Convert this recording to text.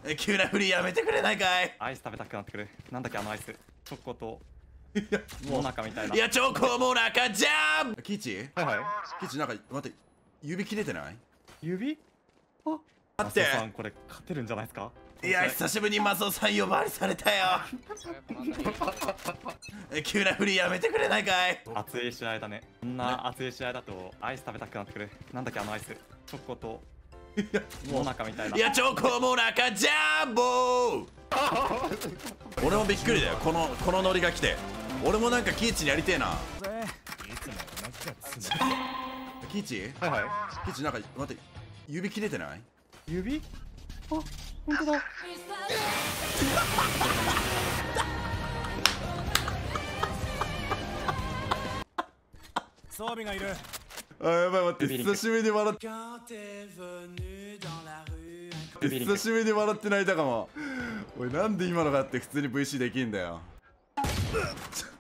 急な振りやめてくれないかい。 アイス食べたくなってくる。なんだっけあのアイス。チョコといやモナカみたいな。 いやチョコモナカじゃん。キイチはいはい。 キイチなんか待って指切れてない？ 指？あ、 待ってマサさんこれ勝てるんじゃないですか？ いや久しぶりにマスオさん呼ばわりされたよ。急な振りやめてくれないかい。 熱い試合だね。こんな熱い試合だとアイス食べたくなってくる。なんだっけあのアイス。チョコとモナカみたいな。 いやチョコモナカジャンボー。俺もびっくりだよこのノリが来て。俺もなんかキイチにやりてえな。キイチはいはい。 キイチなんか待って指切れてない？ 指？あ、本当だ。 装備がいる。 あ、やばい待って久しぶりに笑って久しぶりに笑って泣いたかも。おいなんで今のがあって普通に VC できんだよ。